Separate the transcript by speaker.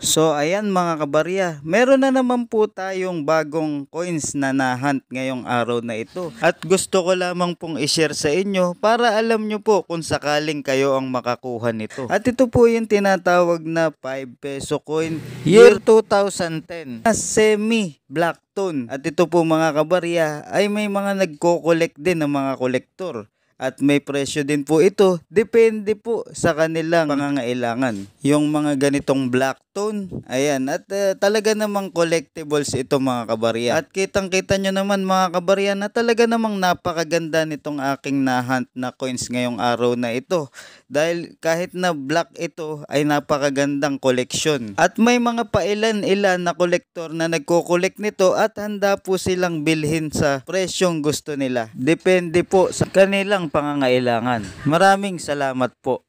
Speaker 1: So ayan mga kabarya, meron na naman po tayong bagong coins na nahunt ngayong araw na ito. At gusto ko lamang pong i-share sa inyo para alam nyo po kung sakaling kayo ang makakuha nito. At ito po yung tinatawag na 5 peso coin year 2010 na semi black tone. At ito po mga kabarya ay may mga nagko-collect din ng mga kolektor. At may presyo din po ito, depende po sa kanilang pangangailangan. Yung mga ganitong black tone, ayan, at talaga namang collectibles ito mga kabarya. At kitang kita nyo naman mga kabarya na talaga namang napakaganda nitong aking nahunt na coins ngayong araw na ito. Dahil kahit na black ito ay napakagandang koleksyon. At may mga pailan-ilan na kolektor na nagko-collect nito at handa po silang bilhin sa presyong gusto nila. Depende po sa kanilang pangangailangan. Maraming salamat po.